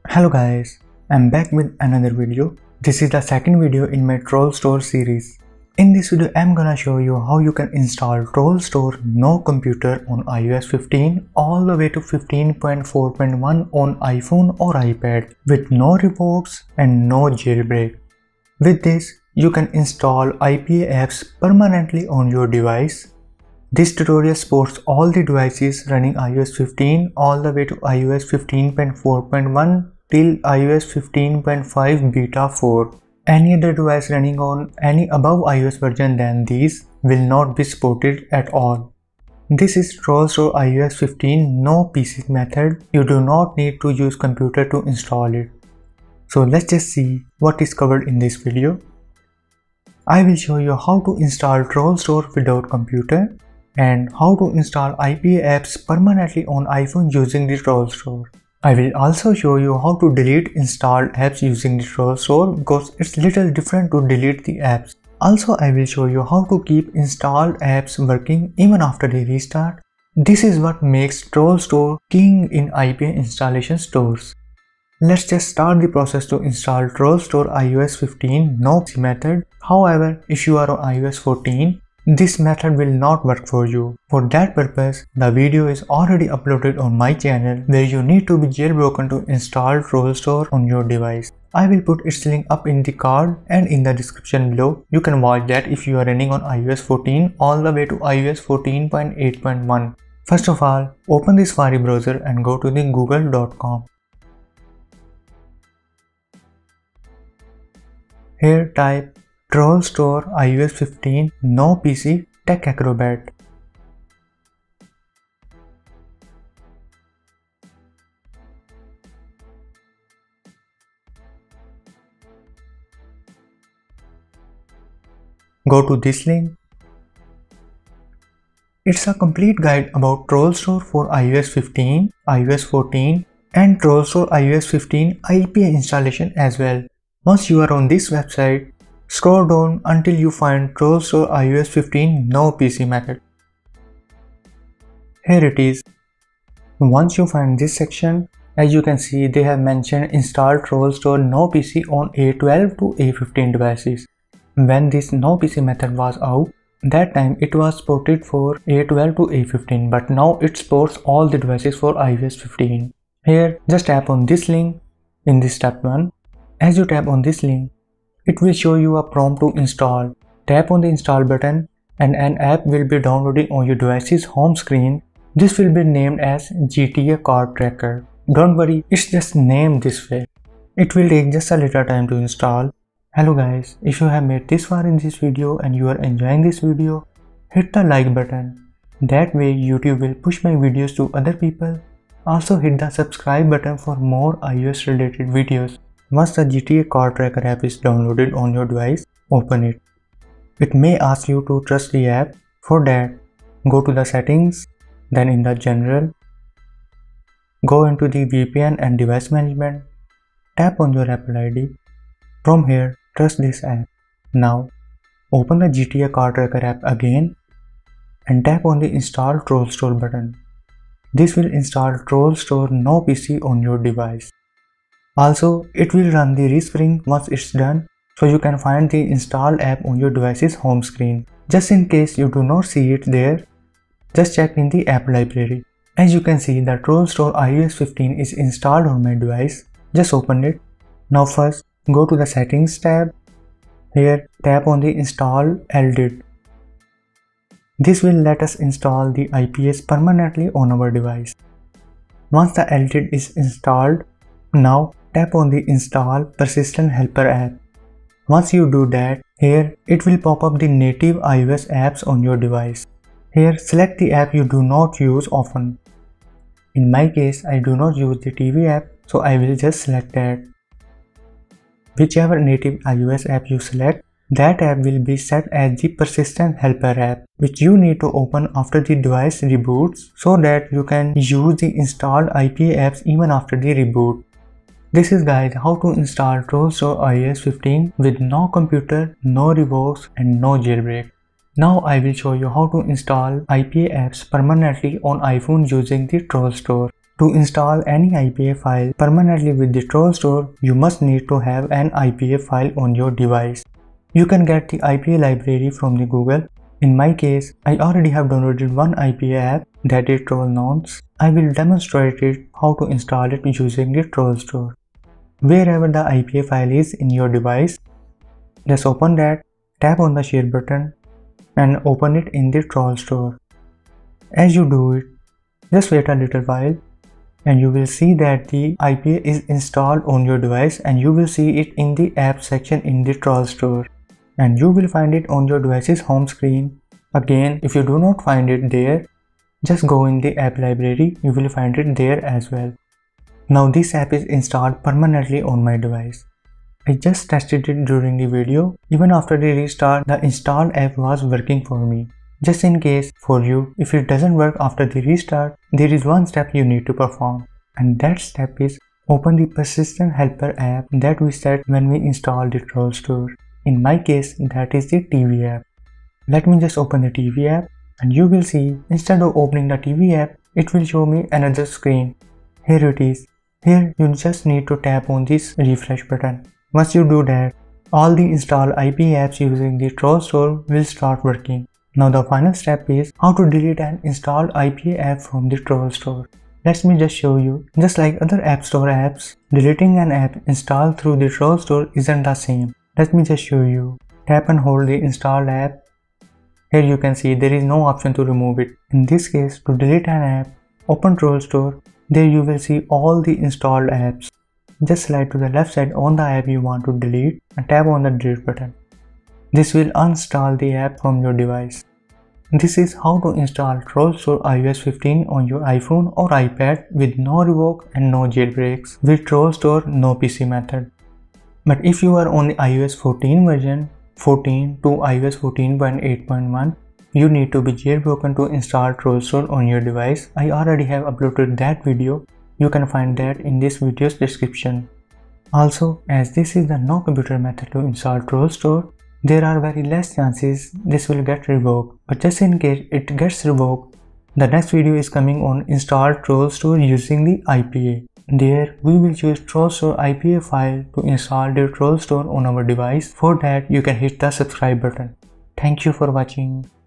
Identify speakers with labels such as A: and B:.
A: Hello guys, I'm back with another video. This is the second video in my Trollstore series. In this video, I'm gonna show you how you can install Trollstore no computer on iOS 15 all the way to 15.4.1 on iPhone or iPad with no revokes and no jailbreak. With this, you can install IPA apps permanently on your device. This tutorial supports all the devices running iOS 15 all the way to iOS 15.4.1 till iOS 15.5 beta 4. Any other device running on any above iOS version than these will not be supported at all. This is Trollstore iOS 15 no PC method. You do not need to use computer to install it. So let's just see what is covered in this video. I will show you how to install Trollstore without computer and how to install IPA apps permanently on iPhone using the Trollstore. I will also show you how to delete installed apps using the Trollstore because it's little different to delete the apps. Also, I will show you how to keep installed apps working even after they restart. This is what makes Trollstore king in IPA installation stores. Let's just start the process to install Trollstore iOS 15 no PC method. However, if you are on iOS 14, this method will not work for you. For that purpose, the video is already uploaded on my channel where you need to be jailbroken to install Trollstore on your device. I will put its link up in the card and in the description below. You can watch that if you are running on iOS 14 all the way to iOS 14.8.1. First of all, open the Safari browser and go to the google.com. Here type Trollstore iOS 15 no PC Tech Acrobat. Go to this link. It's a complete guide about Trollstore for iOS 15, iOS 14 and Trollstore iOS 15 IPA installation as well. Once you are on this website, scroll down until you find Trollstore iOS 15 no PC method. Here it is. Once you find this section, as you can see they have mentioned install Trollstore no PC on A12 to A15 devices. When this no PC method was out, that time it was supported for A12 to A15 but now it supports all the devices for iOS 15. Here just tap on this link in this step 1. As you tap on this link, it will show you a prompt to install. Tap on the install button and an app will be downloaded on your device's home screen. This will be named as GTA Car Tracker. Don't worry, it's just named this way. It will take just a little time to install. Hello guys, if you have made this far in this video and you are enjoying this video, hit the like button. That way YouTube will push my videos to other people. Also hit the subscribe button for more iOS related videos. Once the GTA Car Tracker app is downloaded on your device, open it. It may ask you to trust the app. For that, go to the settings, then in the general, go into the VPN and device management, tap on your Apple ID. From here, trust this app. Now, open the GTA Car Tracker app again and tap on the install Trollstore button. This will install Trollstore no PC on your device. Also, it will run the respring once it's done, so you can find the installed app on your device's home screen. Just in case you do not see it there, just check in the app library. As you can see, the Trollstore iOS 15 is installed on my device. Just open it. Now first, go to the settings tab. Here, tap on the install LDIT. This will let us install the IPS permanently on our device. Once the LDIT is installed, now tap on the install persistent helper app. Once you do that, here it will pop up the native iOS apps on your device. Here select the app you do not use often. In my case, I do not use the TV app, so I will just select that. Whichever native iOS app you select, that app will be set as the persistent helper app, which you need to open after the device reboots so that you can use the installed IPA apps even after the reboot. This is guys how to install Trollstore iOS 15 with no computer, no revokes and no jailbreak. Now I will show you how to install IPA apps permanently on iPhone using the Trollstore. To install any IPA file permanently with the Trollstore, you must need to have an IPA file on your device. You can get the IPA library from the Google. In my case, I already have downloaded one IPA app, that is Trollstore. I will demonstrate it how to install it using the Trollstore. Wherever the IPA file is in your device, just open that, tap on the share button and open it in the Trollstore. As you do it, just wait a little while and you will see that the IPA is installed on your device and you will see it in the app section in the Trollstore. And you will find it on your device's home screen. Again, if you do not find it there, just go in the app library, you will find it there as well. Now this app is installed permanently on my device. I just tested it during the video. Even after the restart, the installed app was working for me. Just in case for you, if it doesn't work after the restart, there is one step you need to perform. And that step is open the persistent helper app that we set when we install the Trollstore. In my case, that is the TV app. Let me just open the TV app and you will see instead of opening the TV app, it will show me another screen. Here it is. Here you just need to tap on this refresh button. Once you do that, all the installed IP apps using the Trollstore will start working. Now the final step is how to delete an installed IPA app from the Trollstore. Let me just show you. Just like other App Store apps, deleting an app installed through the Trollstore isn't the same. Let me just show you. Tap and hold the installed app. Here you can see there is no option to remove it. In this case, to delete an app, open Trollstore. There you will see all the installed apps. Just slide to the left side on the app you want to delete and tap on the delete button. This will uninstall the app from your device. This is how to install Trollstore iOS 15 on your iPhone or iPad with no revoke and no jailbreaks with Trollstore no PC method. But if you are on the iOS 14 version 14 to iOS 14.8.1, you need to be jailbroken to install Trollstore on your device. I already have uploaded that video. You can find that in this video's description. Also, as this is the no computer method to install Trollstore, there are very less chances this will get revoked. But just in case it gets revoked, the next video is coming on install Trollstore using the IPA. There we will choose Trollstore IPA file to install the Trollstore on our device. For that you can hit the subscribe button. Thank you for watching.